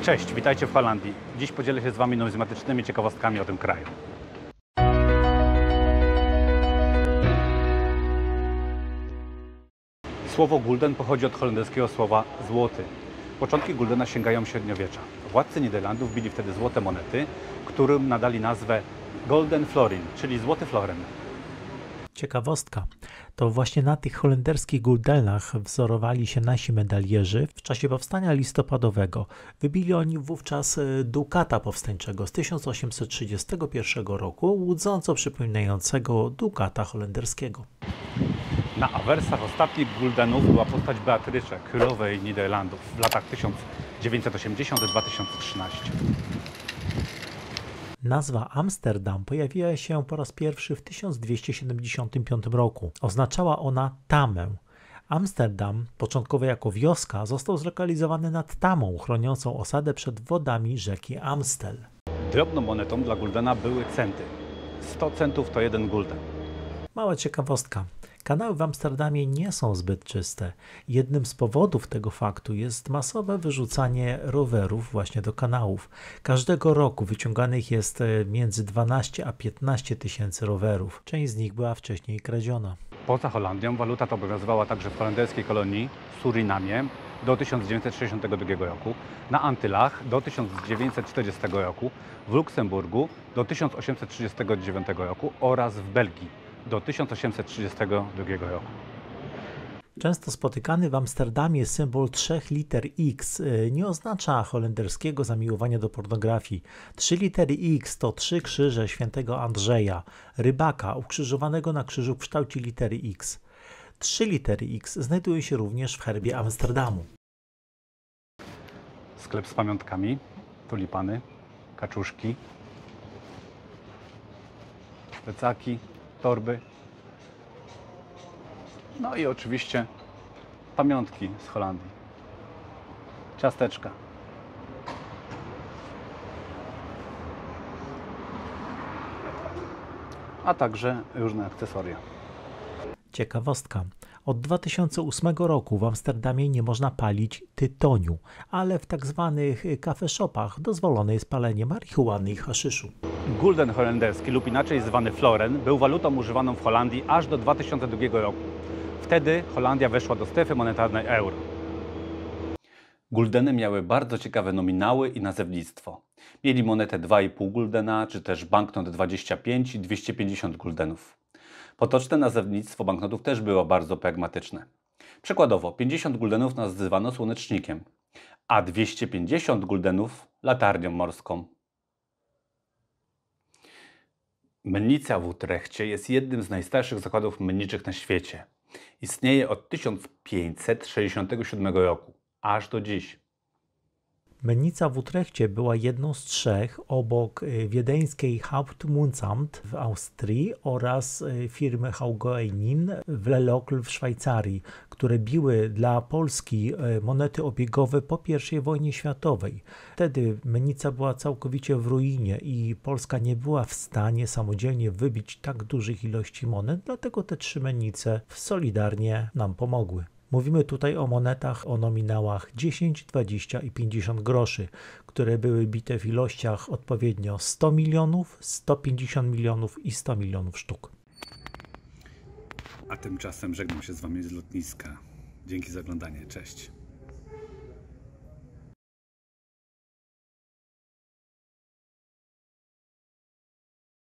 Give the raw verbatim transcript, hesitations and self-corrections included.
Cześć, witajcie w Holandii. Dziś podzielę się z Wami numizmatycznymi ciekawostkami o tym kraju. Słowo gulden pochodzi od holenderskiego słowa złoty. Początki guldena sięgają średniowiecza. Władcy Niderlandów bili wtedy złote monety, którym nadali nazwę golden florin, czyli złoty florin. Ciekawostka. To właśnie na tych holenderskich guldenach wzorowali się nasi medalierzy w czasie powstania listopadowego. Wybili oni wówczas dukata powstańczego z tysiąc osiemset trzydziestego pierwszego roku, łudząco przypominającego dukata holenderskiego. Na awersach ostatnich guldenów była postać Beatrycze, królowej Niderlandów w latach tysiąc dziewięćset osiemdziesiątym do dwa tysiące trzynastego. Nazwa Amsterdam pojawiła się po raz pierwszy w tysiąc dwieście siedemdziesiątym piątym roku. Oznaczała ona tamę. Amsterdam, początkowo jako wioska, został zlokalizowany nad tamą chroniącą osadę przed wodami rzeki Amstel. Drobną monetą dla guldena były centy. sto centów to jeden gulden. Mała ciekawostka. Kanały w Amsterdamie nie są zbyt czyste. Jednym z powodów tego faktu jest masowe wyrzucanie rowerów właśnie do kanałów. Każdego roku wyciąganych jest między dwanaście a piętnaście tysięcy rowerów. Część z nich była wcześniej kradziona. Poza Holandią waluta ta obowiązywała także w holenderskiej kolonii Surinamie do tysiąc dziewięćset sześćdziesiątego drugiego roku, na Antylach do tysiąc dziewięćset czterdziestego roku, w Luksemburgu do tysiąc osiemset trzydziestego dziewiątego roku oraz w Belgii do tysiąc osiemset trzydziestego drugiego roku. Często spotykany w Amsterdamie symbol trzech liter X nie oznacza holenderskiego zamiłowania do pornografii. Trzy litery X to trzy krzyże świętego Andrzeja, rybaka ukrzyżowanego na krzyżu w kształcie litery X. Trzy litery X znajdują się również w herbie Amsterdamu. Sklep z pamiątkami, tulipany, kaczuszki, plecaki, torby. No i oczywiście pamiątki z Holandii. Ciasteczka. A także różne akcesoria. Ciekawostka. Od dwa tysiące ósmego roku w Amsterdamie nie można palić tytoniu, ale w tak zwanych coffee shopach dozwolone jest palenie marihuany i haszyszu. Gulden holenderski lub inaczej zwany floren był walutą używaną w Holandii aż do dwa tysiące drugiego roku. Wtedy Holandia weszła do strefy monetarnej euro. Guldeny miały bardzo ciekawe nominały i nazewnictwo. Mieli monetę dwa i pół guldena, czy też banknot dwadzieścia pięć i dwieście pięćdziesiąt guldenów. Potoczne nazewnictwo banknotów też było bardzo pragmatyczne. Przykładowo pięćdziesiąt guldenów nazywano słonecznikiem, a dwieście pięćdziesiąt guldenów latarnią morską. Mennica w Utrechcie jest jednym z najstarszych zakładów menniczych na świecie. Istnieje od tysiąc pięćset sześćdziesiątego siódmego roku, aż do dziś. Mennica w Utrechcie była jedną z trzech obok wiedeńskiej Hauptmunzamt w Austrii oraz firmy Haugoinin w Lelocle w Szwajcarii, które biły dla Polski monety obiegowe po pierwszej wojnie światowej. Wtedy mennica była całkowicie w ruinie i Polska nie była w stanie samodzielnie wybić tak dużych ilości monet, dlatego te trzy mennice solidarnie nam pomogły. Mówimy tutaj o monetach o nominałach dziesięć, dwadzieścia i pięćdziesiąt groszy, które były bite w ilościach odpowiednio sto milionów, sto pięćdziesiąt milionów i sto milionów sztuk. A tymczasem żegnam się z Wami z lotniska. Dzięki za oglądanie. Cześć.